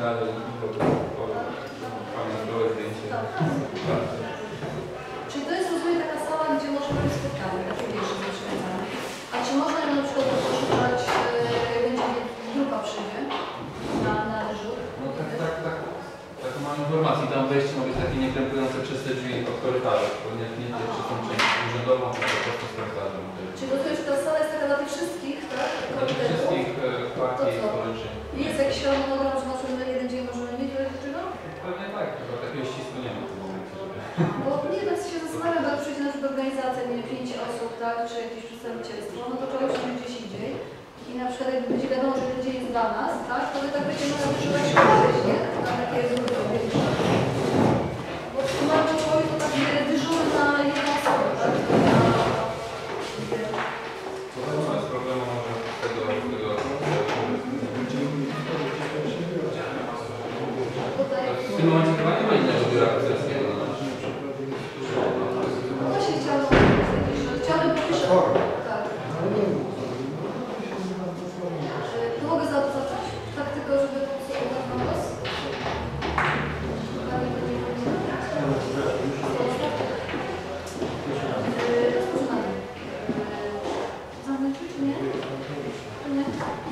radę pamiątkowe zdjęcie. Czyli to jest, rozumiem, taka sala, gdzie możemy być spotkani, takie pierwsze rozwiązanie. A czy można na przykład poszukać, jak będzie grupa przyjdzie na dyżur? No tak. Taką mam informację, tam wejście ma być takie niekrępujące przez te drzwi od korytarza, bo nie przez tą część urzędową, tylko po prostu z korytarzem. Czyli to już ta sala jest taka dla tych wszystkich, tak? Dla tych wszystkich partii i stowarzyszeń. Jest jakiś harmonogram, że na przykład jeden dzień możemy mieć czego? Pewnie tak, tylko takiego ścisku nie ma w tym momencie. Bo nie, tak się zastanawiam, bo jak przyjdzie na przykład organizacja, nie wiem, 5 osób, tak, czy jakieś przedstawicielstwo, no to czegoś tam gdzieś indziej. I na przykład jak będzie wiadomo, że ten dzień jest dla nas, tak, to my tak będziemy nawyższywać się nie? Na takie grupy większe. Bo w normalnym szkole to tak dyżur na jedną osobę, tak? Bez problemu może z tego w tym momencie chyba nie ma innego biura akcesyjnego. No właśnie chciałabym powiedzieć, tak. To mogę zacząć? Tak tylko, żeby oddać wam głos? Rozpoczynamy. Zamknąć czy nie? Nie.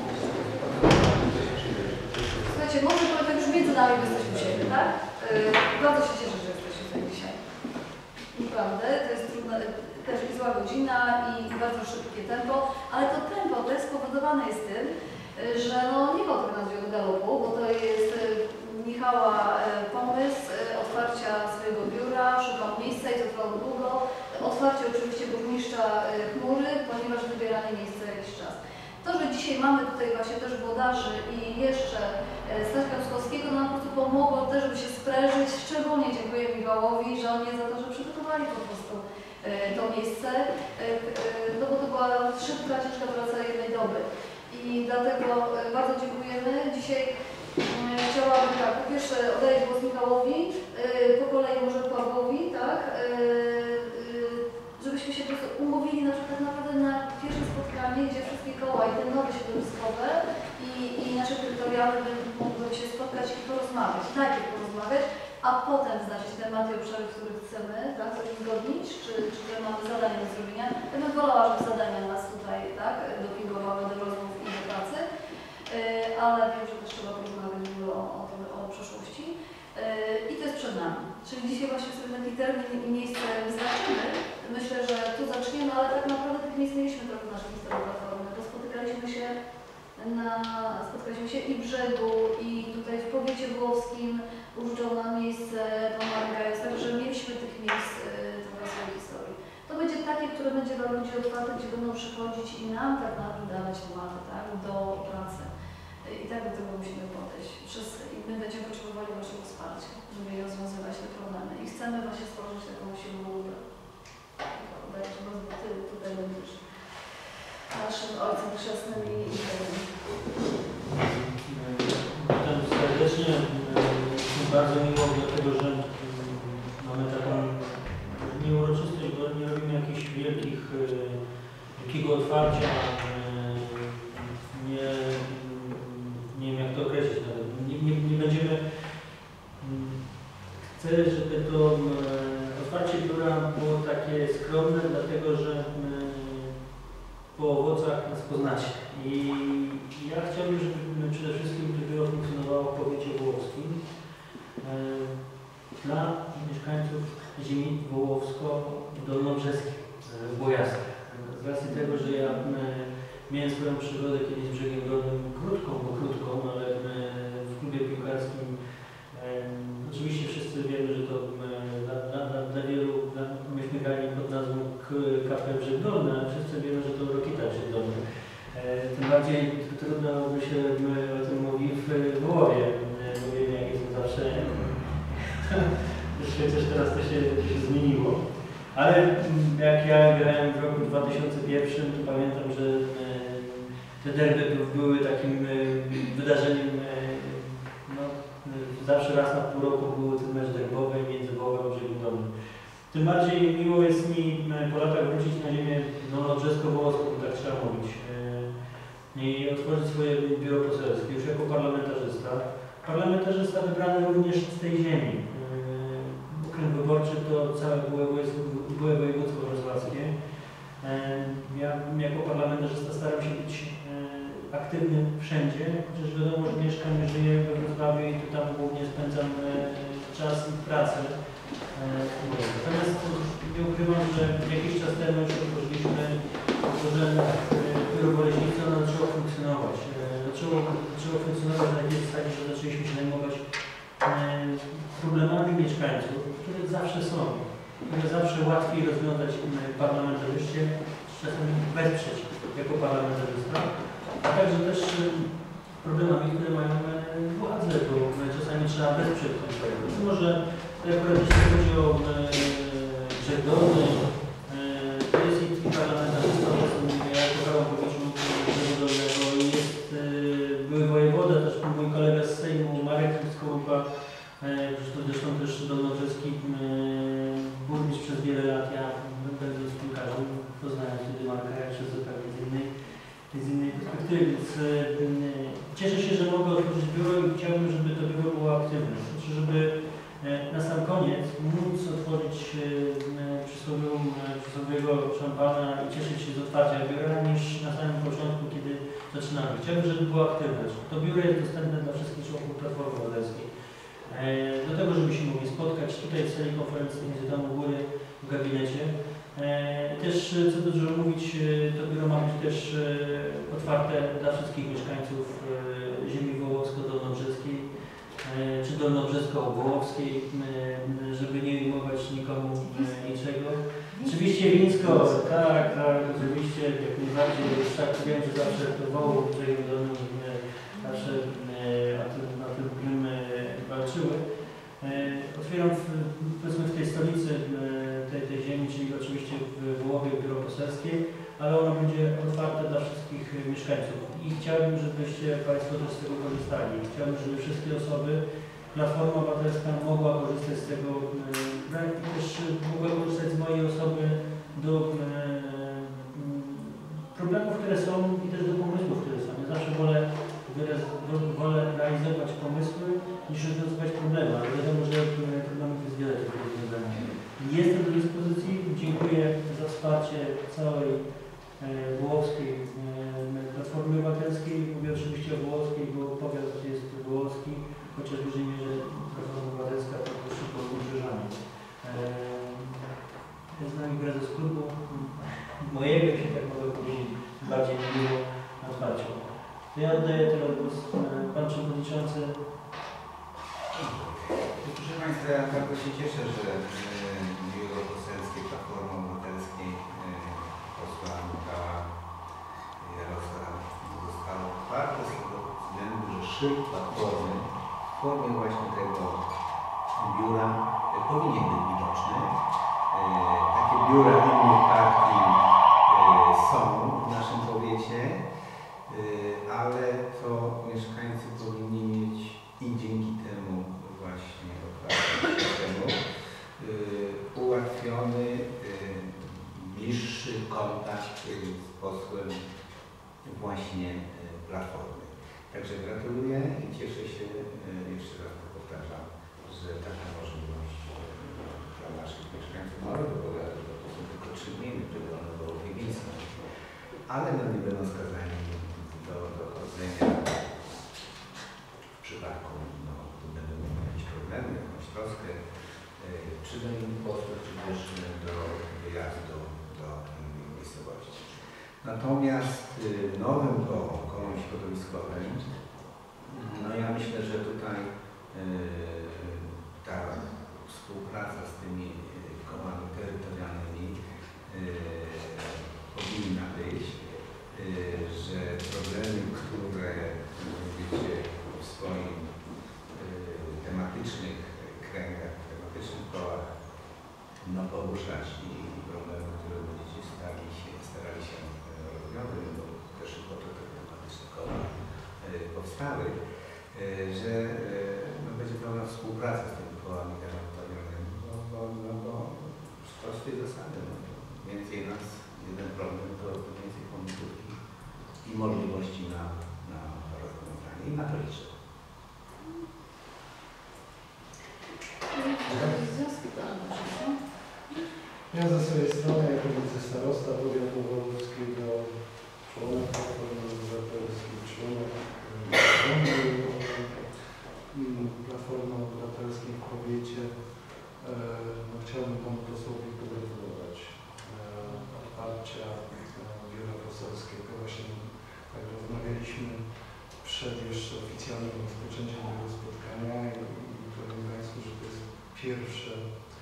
Słuchajcie, może powiem tak już między nami, bo jesteśmy u siebie, tak? Bardzo się cieszę, że jesteście tutaj dzisiaj. Naprawdę, to jest trudna, też i zła godzina i bardzo szybkie tempo, ale to tempo to jest spowodowane jest tym, że no nie ma tego nazwy od galopu, bo to jest Michała pomysł otwarcia swojego biura, szukał miejsca i to trwało długo. Otwarcie oczywiście burmistrza Chmury, ponieważ wybieranie miejsca jakiś czas. To, że dzisiaj mamy tutaj właśnie też włodarzy i jeszcze Staśka Pskowskiego nam po prostu pomogło też, żeby się sprężyć. Szczególnie dziękuję Michałowi, żonie za to, że przygotowali po prostu to miejsce, no bo to była szybka, ciężka praca jednej doby. I dlatego bardzo dziękujemy. Dzisiaj chciałabym tak, po pierwsze oddać głos Michałowi, po kolei może Pawłowi, tak, żebyśmy się po prostu umówili na przykład naprawdę na pierwsze spotkanie, gdzie wszystkie koła i te nowe środowiskowe i nasze terytorialne mogłyby się spotkać i porozmawiać. Najpierw porozmawiać, a potem wyznaczyć tematy i obszary, w których chcemy, tak, uzgodnić, czy które mamy zadania do zrobienia. Ja bym wolała, żeby zadania nas tutaj, tak, dopingowały do rozmów i do pracy, ale wiem, że też trzeba porozmawiać o przyszłości. I to jest przed nami. Czyli dzisiaj właśnie sobie taki termin i miejsce wyznaczymy. Myślę, że tu zaczniemy, ale tak naprawdę tych miejsc mieliśmy trochę w naszej historii platformy, bo spotykaliśmy się i w Brzegu, i tutaj w powiecie włoskim użyczał nam miejsce Pan Margajs, także mieliśmy tych miejsc trochę w swojej historii. To będzie takie, które będzie dla ludzi otwarte, gdzie będą przychodzić i nam tak naprawdę dawać tematy, tak, do pracy. I tak do tego musimy podejść. I my będziemy potrzebowali Waszego wsparcia, żeby rozwiązywać te problemy. I chcemy właśnie stworzyć taką silną grupę. Dajesz was do tyłu, tutaj będziesz naszym ojcem chrzestnym i Witam serdecznie. Bardzo miło, dlatego że mamy taką nieuroczystość, bo nie robimy jakichś wielkiego otwarcia. Nie wiem, jak to określić nawet. Nie będziemy. Chcę, żeby to otwarcie biura było takie skromne, dlatego że po owocach nas poznacie. I ja chciałbym, żeby przede wszystkim to biuro funkcjonowało w powiecie wołowskim dla mieszkańców ziemi wołowsko-dolnobrzeskiej, Bojaskie. Z racji tego, że ja miałem swoją przygodę kiedyś z Brzegiem Dolnym krótką, ale w klubie piłkarskim. Oczywiście wszyscy wiemy, że to dla wielu, myśmy grali pod nazwą KP Brzeg Dolny, ale wszyscy wiemy, że to Rokita Brzeg Dolny. Tym bardziej trudno by się o tym mówi w Wołowie, bo wiemy, jakie są zawsze. Chociaż teraz to się zmieniło. Ale jak ja grałem w roku 2001, to pamiętam, że te derby były takim wydarzeniem, no, zawsze raz na pół roku był ten mecz derbowy między Wołowem a Brzegiem Dolnym. Tym bardziej miło jest mi po latach wrócić na ziemię dolnobrzesko-wołowską, tak trzeba mówić, i otworzyć swoje biuro poselskie już jako parlamentarzysta. Parlamentarzysta wybrany również z tej ziemi. Okręg wyborczy to całe byłe województwo wrocławskie. Ja jako parlamentarzysta staram się być aktywny wszędzie, chociaż wiadomo, że mieszkam i żyję we Wrocławiu i tu tam głównie spędzam czas i pracę. Natomiast nie ukrywam, że jakiś czas temu już otworzyliśmy biuro Boleśnicy, ono zaczęło funkcjonować. Zaczęło funkcjonować na takiej zasadzie, że zaczęliśmy się zajmować problemami mieszkańców, które zawsze są, które zawsze łatwiej rozwiązać parlamentarzyście, czasem wesprzeć jako parlamentarzysta, a także też problemami, które mają władzę, bo czasami trzeba wesprzeć tego. Może akurat jeśli chodzi o brzeg dolny, to jest i parlamentarzysta, ja kochałem powietrzu brzegu dolnego i jest były wojewoda, też mój kolega z Sejmu, Marek Skorupa, zresztą też dolnobrzeski burmistrz przez wiele lat, ja będąc piłkarzem, poznałem wtedy Marka jeszcze zupełnie z innej perspektywy, więc cieszę się, że mogę otworzyć biuro i chciałbym, żeby to biuro było aktywne. Znaczy, żeby na sam koniec móc otworzyć przysłowiowego szampana i cieszyć się z otwarcia biura, niż na samym początku, kiedy zaczynamy. Chciałbym, żeby było aktywne. To biuro jest dostępne dla wszystkich członków Platformy Obywatelskiej. Do tego, żeby się mogli spotkać tutaj w sali konferencyjnej, gdzie tam u góry w gabinecie. Też, co dużo mówić, to biuro ma być też otwarte dla wszystkich mieszkańców ziemi wołowsko-dolnobrzeskiej czy dolnobrzesko-wołowskiej, żeby nie ujmować nikomu niczego. Oczywiście Wińsko, tak, oczywiście, jak najbardziej, tak wiem, że zawsze to Wołów, brzegiem dolnym, zawsze na tym walczyły. Otwieram powiedzmy w tej stolicy tej ziemi, czyli oczywiście w Wołowie biuro poselskie, ale ono będzie otwarte dla wszystkich mieszkańców. I chciałbym, żebyście Państwo też z tego korzystali. Chciałbym, żeby wszystkie osoby, Platforma Obywatelska mogła korzystać z tego i też mogła korzystać z mojej osoby do problemów, które są i też do pomysłów, które są. Ja zawsze wolę realizować pomysły niż rozwiązywać problemy, ale wiadomo, że problemów jest wiele tych rozwiązań. Jestem do dyspozycji, dziękuję za wsparcie całej wołowskiej Platformy Obywatelskiej. Mówię oczywiście o wołowskiej, bo powiat jest wołowski, chociaż w dużej mierze Platforma Obywatelska to szybko wybrzeżami. Jest z nami prezes klubu mojego, jeśli tak mogę powiedzieć, bardziej nie było na otwarciu. Ja oddaję teraz głos Pan Przewodniczący. Proszę Państwa, ja bardzo się cieszę, że biuro poselskie Platformy Obywatelskiej posła Michała Jarosła zostało otwarte z tego względu, że szyld Platformy w formie właśnie tego biura powinien być widoczny. Takie biura innych partii są w naszym powiecie, ale to mieszkańcy powinni mieć i dzięki temu właśnie otwartemu systemu ułatwiony bliższy kontakt z posłem właśnie Platformy. Także gratuluję i cieszę się, jeszcze raz to powtarzam, że taka możliwość dla naszych mieszkańców Małego Powiatu, bo to są tylko 3 gminy, które one było wiejskie, ale no nie będą skazani do chodzenia w przypadku, no, będą mieli jakieś problemy, jakąś troskę, czy do innych posłów, czy też do wyjazdu do innych miejscowości. Natomiast nowym kołom środowiskowym, no ja myślę, że tutaj ta współpraca z tymi kołami terytorialnymi powinna być, że problemy, które mówicie w swoim tematycznych kręgach, tematycznych kołach, no poruszać i problemy, które będziecie starali się rozwiązać, bo też po to te tematyczne koła powstały, że no, będzie pełna współpraca z tymi kołami terytorialnymi, bo z prostej zasady, no, więcej nas, jeden problem to więcej pomysłów i możliwości na rozwiązanie i na to liczę. Ja ze swojej strony, jako wicestarosta powiatu wolskiego, członek Platformy Obywatelskiej, członek zarządu Platformy Obywatelskiej w powiecie, chciałbym panu posłowi pogratulować otwarcia biura poselskiego. Właśnie tak rozmawialiśmy przed jeszcze oficjalnym rozpoczęciem tego spotkania i powiem Państwu, że to jest pierwsze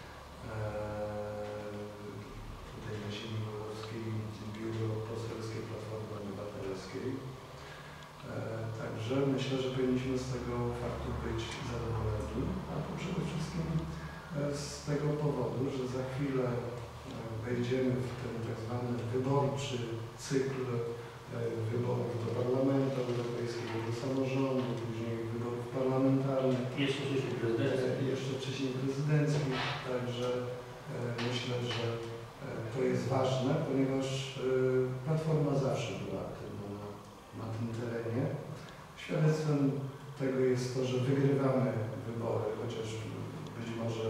tutaj na ziemi wolskiej biuro poselskie Platformy Obywatelskiej. Także myślę, że powinniśmy z tego faktu być zadowoleni, a to przede wszystkim z tego powodu, że za chwilę wejdziemy w ten tak zwany wyborczy cykl wyborów do Parlamentu Europejskiego, do samorządu, później wyborów parlamentarnych, jeszcze wcześniej prezydenckich. Także myślę, że to jest ważne, ponieważ Platforma zawsze była aktywna na tym terenie. Świadectwem tego jest to, że wygrywamy wybory, chociaż być może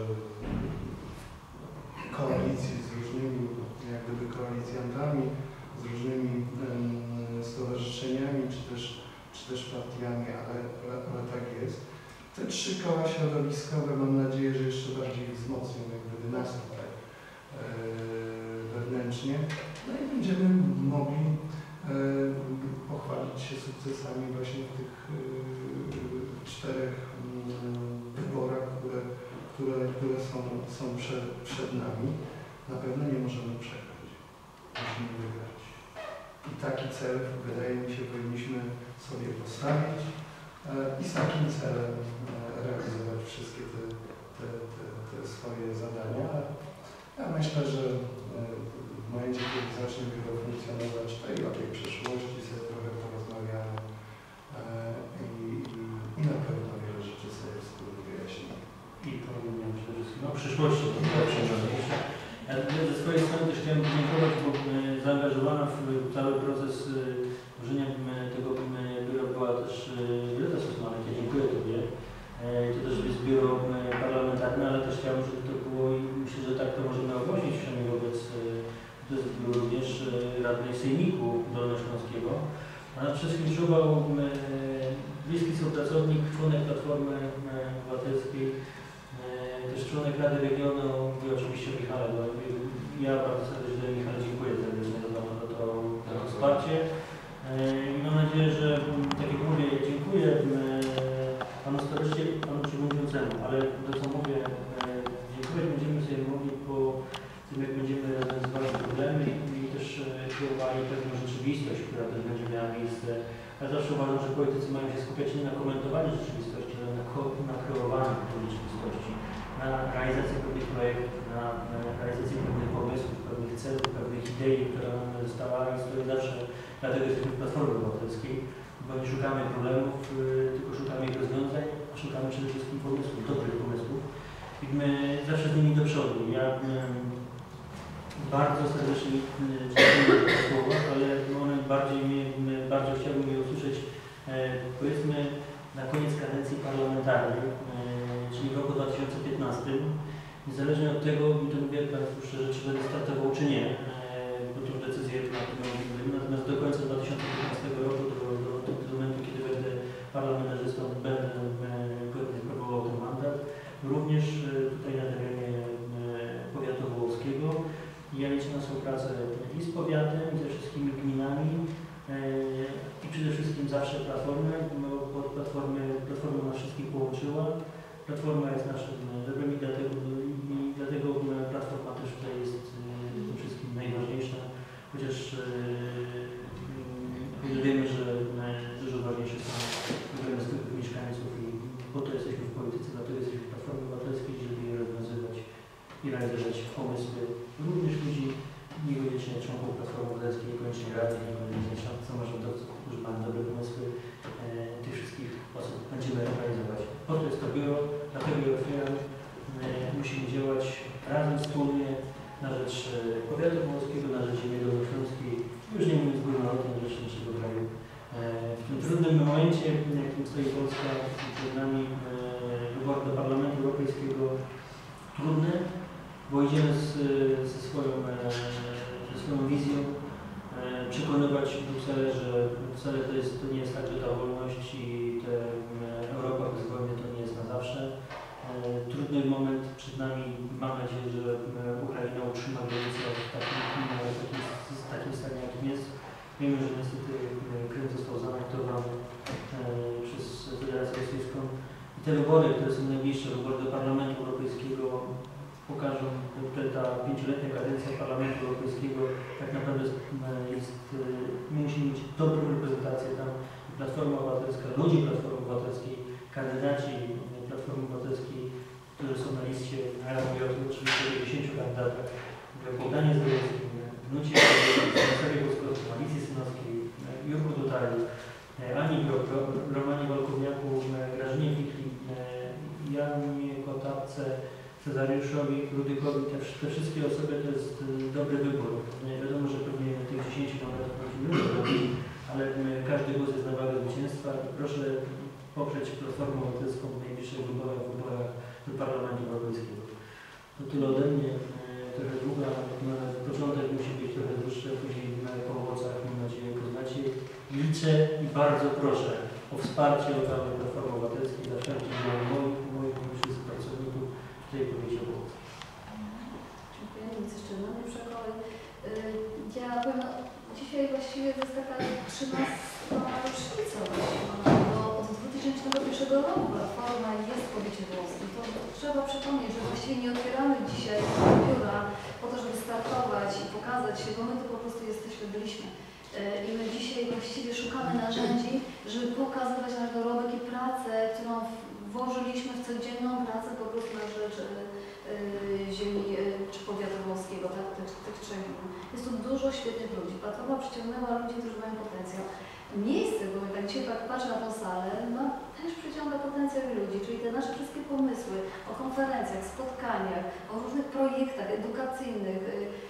koalicji z różnymi jak gdyby koalicjantami, z różnymi stowarzyszeniami czy też partiami, ale tak jest. Te 3 koła środowiskowe mam nadzieję, że jeszcze bardziej wzmocnią jak gdyby nas tutaj wewnętrznie. No i będziemy mogli pochwalić się sukcesami właśnie w tych 4 wyborach, które są przed nami. Na pewno nie możemy przegrać. Musimy wygrać. I taki cel, wydaje mi się, powinniśmy sobie postawić i z takim celem realizować wszystkie te swoje zadania. Ja myślę, że w momencie, kiedy zacznie biuro funkcjonować, to i o tej przyszłości sobie trochę porozmawiamy i na pewno wiele rzeczy sobie wspólnie wyjaśnimy. I powinien przede wszystkim o przyszłości to najważniejsze. Ja ze swojej strony też chciałem podziękować, bo zaangażowana w cały proces tworzenia tego biura była też Greta Sosmanek. Ja dziękuję Tobie. To też jest biuro parlamentarne, ale też chciałbym, żeby to było i myślę, że tak to możemy ogłosić przynajmniej wobec, to jest biuro również radnej Sejmiku Dolnośląskiego. A nas wszystkich czuwał bliski współpracownik, członek Platformy Obywatelskiej, też członek Rady Regionu, i oczywiście Michał. Ja bardzo serdecznie Michał dziękuję serdecznie za to wsparcie. I mam nadzieję, że tak jak mówię, dziękuję panu staroście, panu przewodniczącemu, ale to co mówię, dziękuję będziemy sobie mogli po tym, jak będziemy rozwiązywali problemy i też kreowali pewną rzeczywistość, która też będzie miała miejsce. Ja zawsze uważam, że politycy mają się skupiać nie na komentowaniu rzeczywistości, ale na kreowaniu tej rzeczywistości, na realizację pewnych projektów, na realizację pewnych pomysłów, pewnych celów, pewnych idei, która nam została i stoi zawsze. Dlatego jesteśmy w Platformie Obywatelskiej, bo nie szukamy problemów, tylko szukamy ich rozwiązań, a szukamy przede wszystkim pomysłów, dobrych pomysłów. I my zawsze z nimi do przodu. Ja bardzo serdecznie dziękuję za te słowa, ale one bardzo chciałbym je usłyszeć, powiedzmy, na koniec kadencji parlamentarnej, czyli w roku 2015. Niezależnie od tego, i to mówię Państwu szczerze, czy będę startował, czy nie, bo tą decyzję na pewno mówimy. Natomiast do końca 2015 roku, do momentu, kiedy będę parlamentarzystą, będę godnie sprawował ten mandat. Również tutaj na terenie powiatu wołowskiego. Ja liczę na współpracę i z powiatem, i ze wszystkimi gminami, i przede wszystkim zawsze Platformę, bo Platforma nas wszystkich połączyła. Platforma jest naszym dobrem i dlatego Platforma też tutaj jest tym wszystkim najważniejsza, chociaż wiemy, że dużo ważniejsze są problemy zwykłych mieszkańców i po to jesteśmy w polityce, dlatego jesteśmy w Platformie Obywatelskiej, żeby je rozwiązywać i realizować pomysły również ludzi, niekoniecznie członków Platformy Obywatelskiej, niekoniecznie radnych, niekoniecznie samorządowców, którzy mają dobre pomysły. Tych wszystkich osób będziemy realizować. Po to jest to biuro, dlatego je otwieram. Musimy działać razem, wspólnie na rzecz powiatu wołowskiego, na rzecz ziemi dolnośląskiej, już nie mówiąc górnolotnie, na rzecz naszego kraju. W tym trudnym momencie, jakim stoi Polska, przed nami wybory do Parlamentu Europejskiego trudne, bo idziemy ze swoją wizją, przekonywać Brukselę, że wcale to nie jest tak, że ta wolność i ta Europa bez wojny to nie jest na zawsze. Trudny moment przed nami. Mam nadzieję, że Ukraina utrzyma granicę w takim stanie, jakim jest. Wiemy, że niestety Krym został zaanektowany przez Federację Rosyjską. I te wybory, które są najbliższe, wybory do Parlamentu Europejskiego, pokażą, że ta 5-letnia kadencja Parlamentu Europejskiego tak naprawdę my musimy mieć dobrą reprezentację tam. Platforma Obywatelska, ludzie Platformy Obywatelskiej, kandydaci Platformy Obywatelskiej, którzy są na liście, a ja mówię o tym oczywiście o 10 kandydatach, Bogdanie Zdrojewskim, Nucie Stanisławie Alicji Synowskiej, Jurku Dutali, Ani Brok, Romanie Walkowiaku, Grażynie Wikli, Janie Kotapce, Cezariuszowi Rudykowi, te wszystkie osoby to jest dobry wybór. Wiadomo, że pewnie tych 10 mandatów musimy zrobić, ale każdy głos jest na wagę zwycięstwa. Proszę poprzeć Platformę Obywatelską w najbliższych wyborach do Parlamentu Europejskiego. To tyle ode mnie. Trochę długa, początek musi być trochę dłuższy, później po owocach, mam nadzieję, poznacie. Liczę i bardzo proszę o wsparcie lokalnej Platformy Obywatelskiej za wszelkie moich wszystkich pracowników w tej powiecie Owoc. Dziękuję. Nic jeszcze na mnie przekolej. Ja powiem, dzisiaj właściwie to jest taka 13. rocznica, bo od 2001 roku Platforma jest w powiecie włoskim. To trzeba przypomnieć, że właściwie nie otwieramy dzisiaj biura po to, żeby startować i pokazać się, bo my tu po prostu byliśmy. I my dzisiaj właściwie szukamy narzędzi, żeby pokazywać nasz dorobek i pracę, którą włożyliśmy w codzienną pracę po prostu na rzecz ziemi czy powiatu włoskiego, tak, tych 3 gmin. Jest tu dużo świetnych ludzi. Platforma przyciągnęła ludzi, którzy mają potencjał. Miejsce, bo tak dzisiaj patrzę na tę salę, no też przyciąga potencjał ludzi, czyli te nasze wszystkie pomysły o konferencjach, spotkaniach, o różnych projektach edukacyjnych,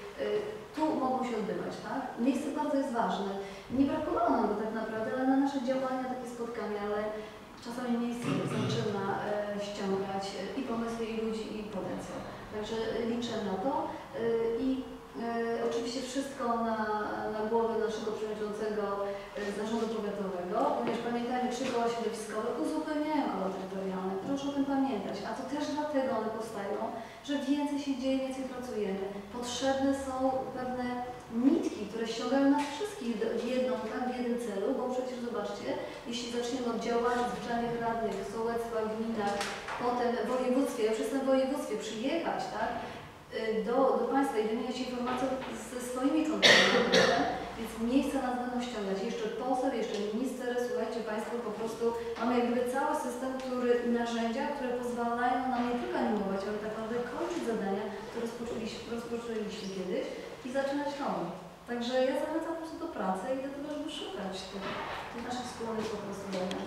tu mogą się odbywać, tak? Miejsce bardzo jest ważne. Nie brakowało nam go tak naprawdę, ale na nasze działania, takie spotkania, ale czasami miejsce zaczyna ściągać i pomysły, i ludzi, i potencjał. Także liczę na to i oczywiście wszystko na głowę naszego przewodniczącego zarządu powiatowego, ponieważ pamiętajmy, 3 koła środowiskowe uzupełniają koła terytorialne. Proszę o tym pamiętać, a to też dlatego one powstają, że więcej się dzieje, więcej pracujemy. Potrzebne są pewne nitki, które ściągają nas wszystkich w jednym celu, bo przecież zobaczcie, jeśli zaczniemy od działania zwyczajnych radnych w sołectwach, gminach, potem w województwie, ja przez tym województwie przyjechać, tak, do Państwa i wymieniać informacje ze swoimi kontaktami, więc miejsca nas będą ściągać. Jeszcze poseł, jeszcze minister, słuchajcie Państwo, po prostu mamy jakby cały system, narzędzia, które pozwalają nam nie tylko animować, ale tak naprawdę kończyć zadania, które rozpoczęliśmy kiedyś i zaczynać nowe. Także ja zachęcam po prostu do pracy i do tego, żeby szukać tych naszych wspólnych po prostu zadań.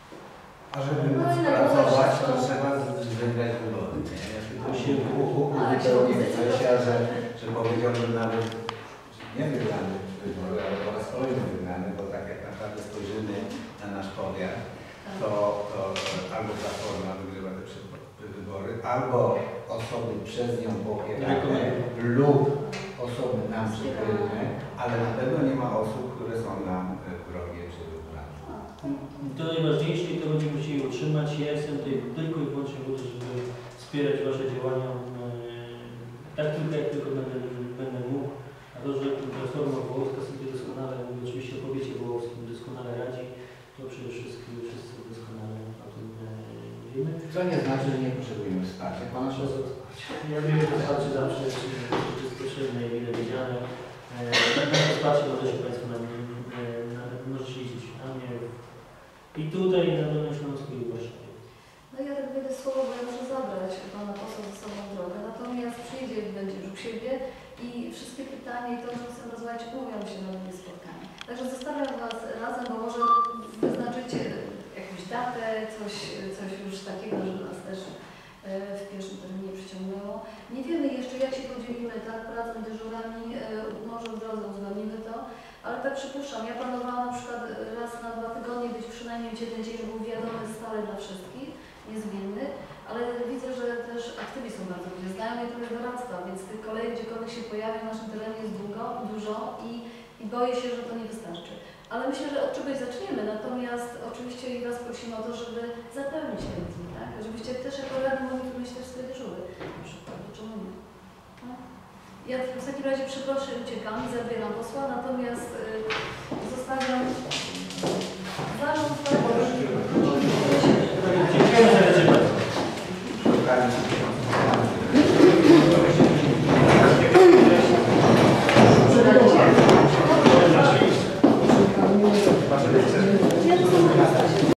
A żeby móc pracować, to trzeba wygrać wybory. Ja tylko się uzupełnię Grzesia, że powiedziałbym nawet nie wygrany wybory, ale po raz kolejny wygrany, bo tak jak naprawdę spojrzymy na nasz powiat, to albo Platforma wygrywa te wybory, albo osoby przez nią popierane lub osoby nam przychylne, ale na pewno nie ma osób, które są nam wrogie czy wybrane. To najważniejsze i to będziemy musieli utrzymać. Ja jestem tutaj tylko i wyłącznie po to, żeby wspierać Wasze działania tak tylko jak tylko będę mógł. A to, że Platforma Wołowska sobie doskonale, mówi oczywiście o powiecie wołowskim, doskonale radzi, to przede wszystkim wszyscy doskonale o tym wiemy. Co nie znaczy, że nie potrzebujemy wsparcia. Pana Ja wiem, że wsparcie zawsze jest potrzebne i mile widziane. Na wsparcie możecie Państwo możecie liczyć na mnie i tutaj na Dolnym Śląsku i w Warszawie. No ja tak będę słowo, bo ja muszę zabrać Pana posła ze sobą w drogę. Natomiast przyjdzie, będzie już u siebie i wszystkie pytania i to, że chcę rozmawiać, umówią się na mnie spotkanie. Także zostawiam Was razem, bo może wyznaczycie jakąś datę, coś już takiego, żeby nas też w pierwszym terminie przyciągnęło. Nie wiemy jeszcze, jak się podzielimy, tak, pracą, dyżurami, może od razu uzgodnimy to, ale tak przypuszczam, ja planowałam na przykład raz na 2 tygodnie być przynajmniej 1 dzień, był wiadomy stale dla wszystkich, niezmienny, ale widzę, że też aktywni są bardzo ludzie, znają mnie trochę z doradztwa, więc tych kolejek, gdziekolwiek się pojawia w naszym terenie jest dużo i boję się, że to nie wystarczy. Ale myślę, że od czegoś zaczniemy, natomiast oczywiście i Was prosimy o to, żeby zapełnić ten dni, tak? Żebyście też jako radni mogli tu mieć też swoje dyżury, na przykład, bo czemu nie? Tak? Ja w takim razie przeproszę, uciekam i zabieram posła, natomiast zostawiam